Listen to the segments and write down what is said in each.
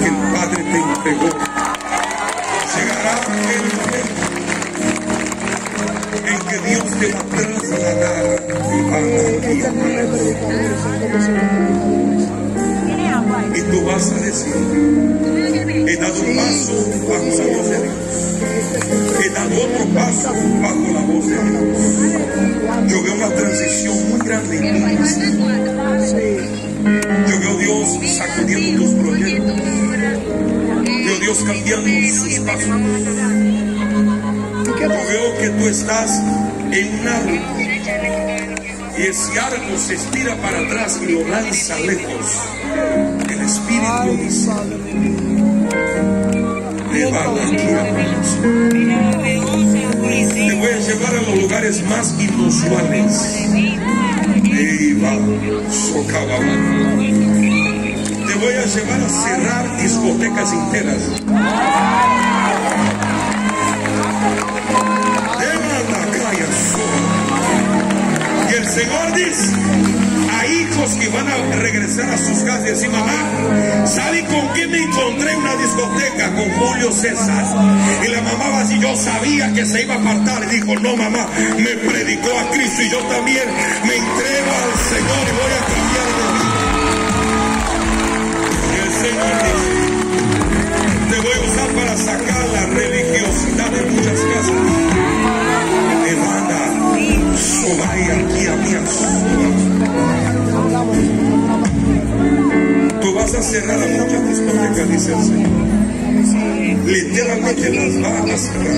que el Padre te entregó. Llegará el momento en que Dios te va a trasladar y tú vas a decir: he dado un paso bajo la voz de Dios, he dado otro paso bajo la voz de Dios. Yo veo una transición muy grande en mi vida. Yo veo Dios sacudiendo tus proyectos. Veo Dios cambiando sus pasos. Yo veo que tú estás en un árbol y ese árbol se estira para atrás y lo lanza lejos. El Espíritu dice: levanta aquí a Dios. Te voy a llevar a los lugares más inusuales. Te voy a llevar a cerrar discotecas enteras. Y el Señor dice: hay hijos que van a regresar a sus casas y decir: mamá, ¿sabe con quién me encontré en una discoteca? Con Julio César. Y la mamá va así: yo sabía que se iba a apartar. Y dijo: no, mamá, me predicó a Cristo y yo también me entrego al Señor y voy a cambiar de vida. Y el Señor dice: te voy a usar para sacar la religiosidad de muchas casas. Levanta, sobaya aquí a mí. Tú vas a cerrar a muchas discotecas, dice el Señor. Literalmente las vas a cerrar.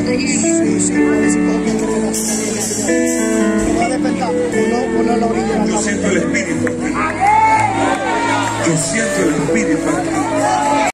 Yo siento el Espíritu. Yo siento el